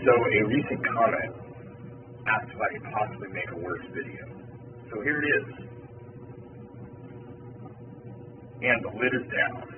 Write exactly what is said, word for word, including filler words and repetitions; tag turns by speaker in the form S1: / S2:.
S1: So a recent comment asked if I could possibly make a worse video. So here it is. And the lid is down.